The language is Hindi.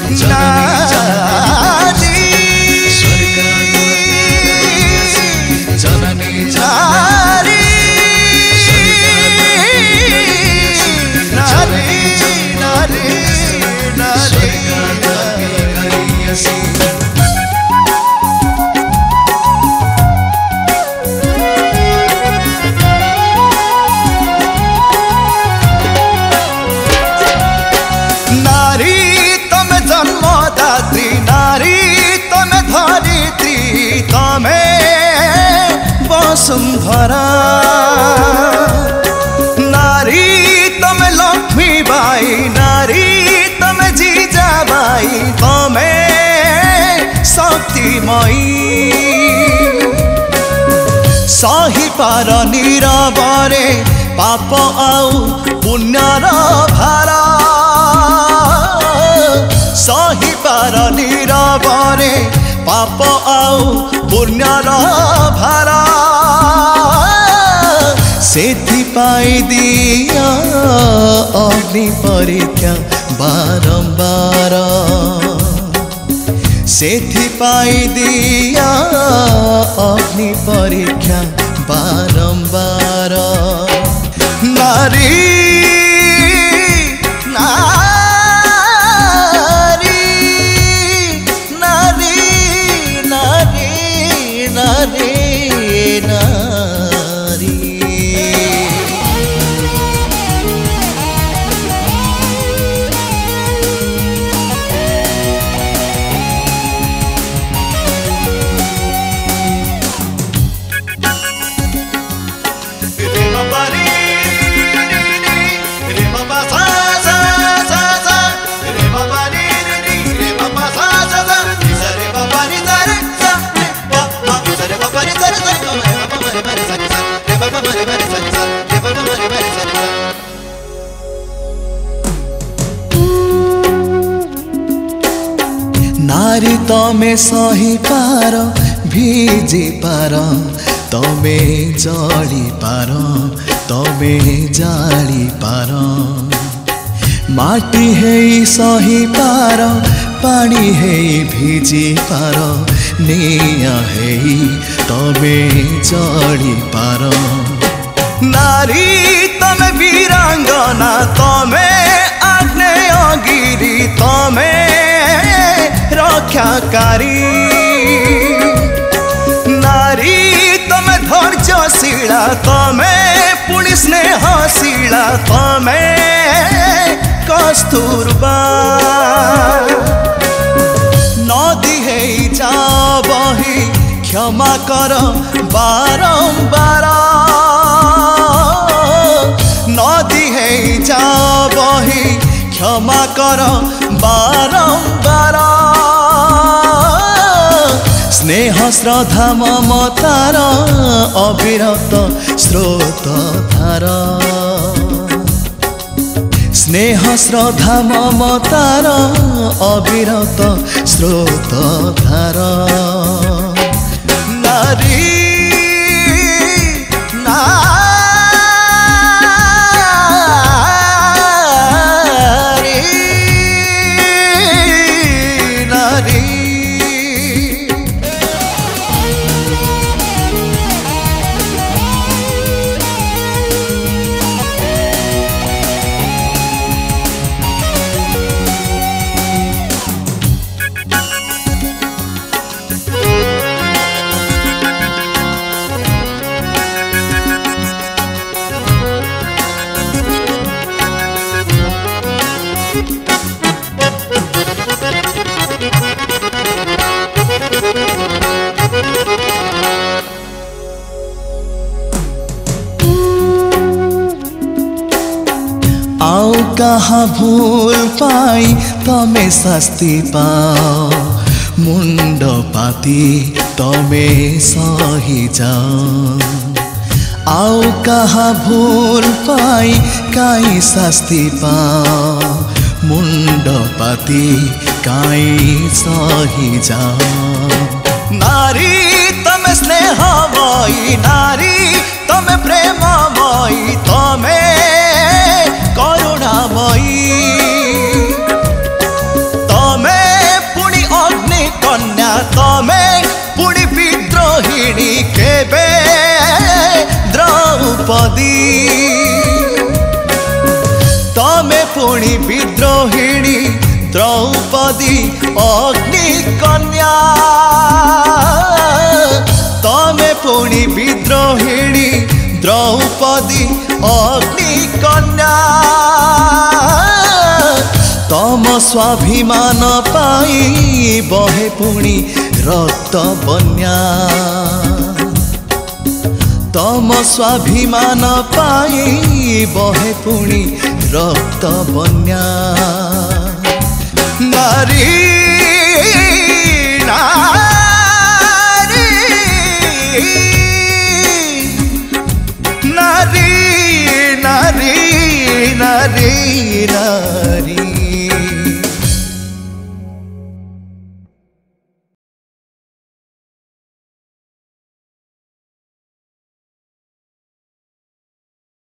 वसुंधरा नारी तमे लक्ष्मी बाई नारी तमे जीजा बाई तमे शक्तिमयी सही पार नीरवरे पाप आउ पुण्यर भार सही पार नीरवरे पाप आउ पुण्यर भार सेथि पाई दिया अग्नि परीक्षा बारंबार सेथि पाई दिया अग्नि परीक्षा बारंबार नारी नारी नारी नारी नारी नारी नारी तमे सही पार भिजी पार तमे जली पार तमे जाली पार माटी है सही पार पानी है भिजी पार निया है तमे जली पार नारी तमे वीरांगना तमे आग्नेयगिरी तमे रक्षाकारी नारी तमे धैर्यशीला तमे पुणी स्नेहशीला तमे कस्तूरबा नदी है जा बही क्षमा कर बारंबार नदी है जा बही क्षमा कर बारंबार स्नेह श्रद्धा ममतार अविरत स्रोत धार स्नेह श्रद्धा ममतार अविरत स्रोत धार नारी आओ कहाँ भूल पाई तमे शास्ति पाओ मुंड पाती तमे सही जाओ आओ कहाँ भूल पाई काई शास्ति पाओ मुंड पाती काई सही जाओ नारी तमे स्नेहमयी नारी तमे प्रेममयी तमे करुणामयी तमे द्रौपदी अग्नि कन्या तमे पुणी विद्रोहिणी द्रौपदी अग्नि कन्या तम स्वाभिमान पाई बहे पुणी रक्त बन्या तम स्वाभिमान पाई बहे पुणी रक्त बन्या नारी नारी नारी नारी नारी नारी